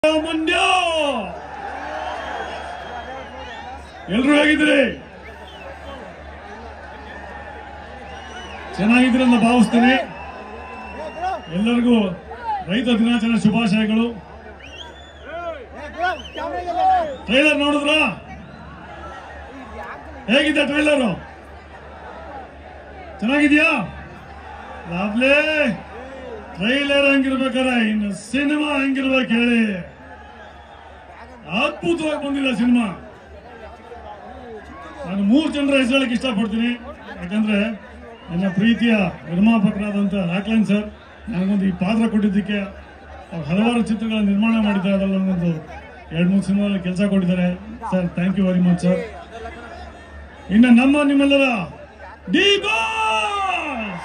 ಮಂಡ್ಯ ಎಲ್ರು ಹೇಗಿದ್ದೀರಿ? ಚೆನ್ನಾಗಿದ್ದೀರಿ ಅಂತ ಭಾವಿಸ್ತೇನೆ. ಎಲ್ಲರಿಗೂ ರೈತ ದಿನಾಚರಣೆ ಶುಭಾಶಯಗಳು. ಟ್ರೈಲರ್ ನೋಡಿದ್ರ? ಹೇಗಿದೆ ಟ್ರೈಲರು? ಚೆನ್ನಾಗಿದ್ಯಾ? ಲಾಭ್ಲೇ ಟ್ರೈಲರ್ ಹಂಗಿರ್ಬೇಕಾರೆ ಇನ್ನು ಸಿನಿಮಾ ಹಂಗಿರ್ಬೇಕು ಹೇಳಿ. ಅದ್ಭುತವಾಗಿ ಬಂದಿದೆ ಸಿನಿಮಾ. ನಾನು 3 ಜನರ ಹೆಸರಕ್ಕೆ ಇಷ್ಟಪಡ್ತೀನಿ. ಯಾಕಂದ್ರೆ ನನ್ನ ಪ್ರೀತಿಯ ನಿರ್ಮಾಪಕರಾದಂತ ರಾಕ್ಲೈನ್ ಸರ್ ನನಗೊಂದು ಈ ಪಾತ್ರ ಕೊಟ್ಟಿದ್ದಕ್ಕೆ, ಅವ್ರು ಹಲವಾರು ಚಿತ್ರಗಳ ನಿರ್ಮಾಣ ಮಾಡಿದ್ದಾರೆ. ಅದರಲ್ಲಿ ನನಗೊಂದು 2-3 ಸಿನಿಮಾದಲ್ಲಿ ಕೆಲಸ ಕೊಟ್ಟಿದ್ದಾರೆ sir. Thank you very much sir. ಇನ್ನು ನಿಮ್ಮೆಲ್ಲರ ಡಿ ಬಾಸ್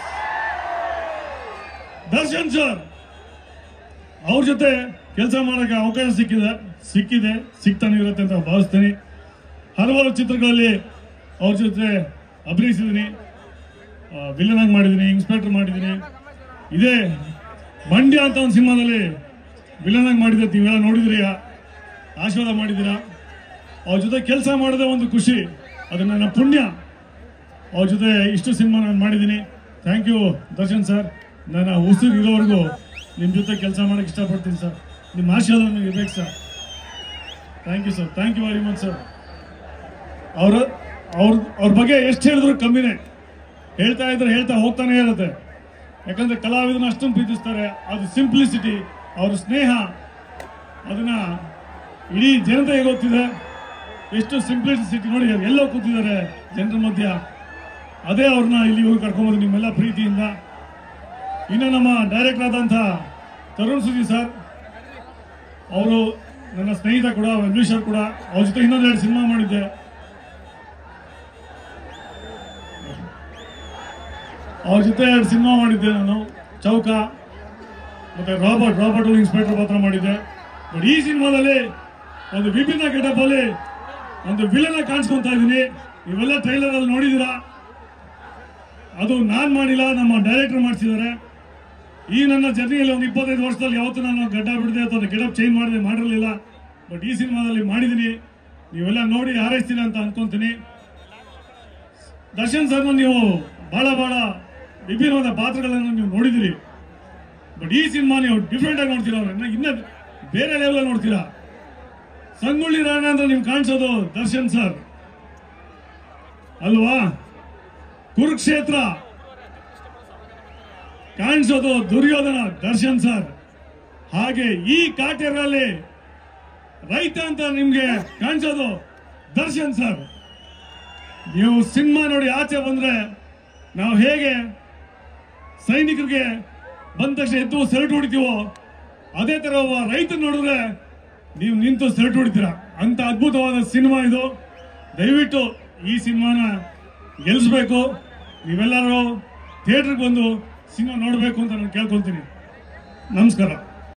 ದರ್ಶನ್ ಸರ್, ಅವ್ರ ಜೊತೆ ಕೆಲಸ ಮಾಡಕ್ಕೆ ಅವಕಾಶ ಸಿಗ್ತಾನೆ ಇರುತ್ತೆ ಅಂತ ಭಾವಿಸ್ತೀನಿ. ಹಲವಾರು ಚಿತ್ರಗಳಲ್ಲಿ ಅವ್ರ ಜೊತೆ ಅಭಿನಯಿಸಿದ್ದೀನಿ. ವಿಲನ್ ಆಗಿ ಮಾಡಿದ್ದೀನಿ, ಇನ್ಸ್ಪೆಕ್ಟರ್ ಮಾಡಿದ್ದೀನಿ. ಇದೇ ಮಂಡ್ಯ ಅಂತ ಒಂದು ಸಿನಿಮಾದಲ್ಲಿ ವಿಲನ್ ಆಗಿ ಮಾಡಿದ್ರೆ ನೀವೆಲ್ಲ ನೋಡಿದ್ರಿ, ಆಶೀರ್ವಾದ ಮಾಡಿದ್ದೀರಾ. ಅವ್ರ ಜೊತೆ ಕೆಲಸ ಮಾಡೋದೇ ಒಂದು ಖುಷಿ, ಅದು ನನ್ನ ಪುಣ್ಯ. ಅವ್ರ ಜೊತೆ ಇಷ್ಟು ಸಿನಿಮಾ ನಾನು ಮಾಡಿದ್ದೀನಿ. Thank you Darshan sir. ನಾನು ಉಸಿರು ಇರೋವರೆಗೂ ನಿಮ್ಮ ಜೊತೆ ಕೆಲಸ ಮಾಡಕ್ಕೆ ಇಷ್ಟಪಡ್ತೀನಿ ಸರ್. ನಿಮ್ಮ ಆಶೀರ್ವಾದ ನನಗೆ ಇರಬೇಕು sir. Thank you sir. Thank you very much sir. ಅವ್ರ ಬಗ್ಗೆ ಎಷ್ಟು ಹೇಳಿದ್ರು ಕಮ್ಮಿನೇ. ಹೇಳ್ತಾ ಹೋಗ್ತಾನೆ ಇರುತ್ತೆ. ಯಾಕಂದ್ರೆ ಕಲಾವಿದನ ಅಷ್ಟೊಂದು ಪ್ರೀತಿಸ್ತಾರೆ. ಅದು ಸಿಂಪ್ಲಿಸಿಟಿ, ಅವ್ರ ಸ್ನೇಹ, ಅದನ್ನ ಇಡೀ ಜನತೆಗೆ ಗೊತ್ತಿದೆ. ಎಷ್ಟು ಸಿಂಪ್ಲಿಸಿಟಿ ನೋಡಿ, ಎಲ್ಲೋ ಕೂತಿದ್ದಾರೆ ಜನರ ಮಧ್ಯ. ಅದೇ ಅವ್ರನ್ನ ಇಲ್ಲಿ ಹೋಗಿ ಕರ್ಕೊಂಬೋದು ನಿಮ್ಮೆಲ್ಲ ಪ್ರೀತಿಯಿಂದ. ಇನ್ನು ನಮ್ಮ ಡೈರೆಕ್ಟರ್ ಆದಂಥ ತರುಣ್ ಸುಧಿ ಸರ್, ಅವರು ನನ್ನ ಸ್ನೇಹಿತ ಕೂಡ, ವೆಲ್ವಿಷರ್ ಕೂಡ. ಅವ್ರ ಜೊತೆ ಇನ್ನೊಂದು 2 ಸಿನಿಮಾ ಮಾಡಿದ್ದೆ. ಅವ್ರ ಜೊತೆ 2 ಸಿನಿಮಾ ಮಾಡಿದ್ದೆ ನಾನು, ಚೌಕ ಮತ್ತೆ ರಾಬರ್ಟ್ ಇನ್ಸ್ಪೆಕ್ಟರ್ ಪಾತ್ರ ಮಾಡಿದ್ದೆ. ಬಟ್ ಈ ಸಿನಿಮಾದಲ್ಲಿ ಒಂದು ವಿಭಿನ್ನ ಗೆಟಪ್ ಅಲ್ಲಿ ಒಂದು ವಿಲನ್ ಕಾಣಿಸ್ಕೊಂತಾ ಇದ್ದೀನಿ. ನೀವೆಲ್ಲ ಟ್ರೈಲರ್ ಅಲ್ಲಿ ನೋಡಿದ್ದೀರಾ. ಅದು ನಾನ್ ಮಾಡಿಲ್ಲ, ನಮ್ಮ ಡೈರೆಕ್ಟರ್ ಮಾಡಿಸಿದ್ದಾರೆ. ಈ ನನ್ನ ಜರ್ನಿಯಲ್ಲಿ ಒಂದು 25 ವರ್ಷದಲ್ಲಿ ಯಾವತ್ತೂ ನಾನು ಗಡ್ಡ ಬಿಡದೆ ಅಥವಾ ಗೆಟಪ್ ಚೇಂಜ್ ಮಾಡಿರಲಿಲ್ಲ. ಬಟ್ ಈ ಸಿನಿಮಾದಲ್ಲಿ ಮಾಡಿದ್ದೀನಿ. ನೀವೆಲ್ಲ ನೋಡಿ ಹಾರೈಸ್ತೀರ ಅಂತ ಅನ್ಕೊಂತೀನಿ. ದರ್ಶನ್ ಸರ್ನ ನೀವು ಬಹಳ ವಿಭಿನ್ನವಾದ ಪಾತ್ರಗಳನ್ನು ನೀವು ನೋಡಿದಿರಿ. ಬಟ್ ಈ ಸಿನಿಮಾ ನೀವು ಡಿಫ್ರೆಂಟ್ ಆಗಿ ನೋಡ್ತೀರಾ. ಇನ್ನ ಬೇರೆ ಲೆವೆಲ್ ನೋಡ್ತೀರಾ. ಸಂಗೊಳ್ಳಿ ರಾಣ ಅಂದ್ರೆ ನಿಮ್ಗೆ ಕಾಣಿಸೋದು ದರ್ಶನ್ ಸರ್ ಅಲ್ವಾ? ಕುರುಕ್ಷೇತ್ರ ಕಾಣಿಸೋದು ದುರ್ಯೋಧನ ದರ್ಶನ್ ಸರ್. ಹಾಗೆ ಈ ಕಾಟೇರಲ್ಲಿ ರೈತ ಅಂತ ನಿಮ್ಗೆ ಕಾಣಿಸೋದು ದರ್ಶನ್ ಸರ್. ನೀವು ಸಿನಿಮಾ ನೋಡಿ ಆಚೆ ಬಂದ್ರೆ ನಾವು ಹೇಗೆ ಸೈನಿಕರಿಗೆ ಬಂದ ತಕ್ಷಣ ಎದ್ದು ಸೆಲ್ಯೂಟ್ ಹೊಡಿತೀವೋ, ಅದೇ ತರ ಒಬ್ಬ ರೈತ ನೋಡಿದ್ರೆ ನೀವು ನಿಂತು ಸೆಲ್ಯೂಟ್ ಹೊಡಿತೀರಾ. ಅಂತ ಅದ್ಭುತವಾದ ಸಿನಿಮಾ ಇದು. ದಯವಿಟ್ಟು ಈ ಸಿನಿಮಾನ ಗೆಲ್ಲಿಸ್ಬೇಕು. ನೀವೆಲ್ಲರೂ ಥಿಯೇಟರ್ಗೆ ಬಂದು ಸಿನಿಮಾ ನೋಡಬೇಕು ಅಂತ ನಾನು ಕೇಳ್ಕೊಳ್ತೀನಿ. ನಮಸ್ಕಾರ.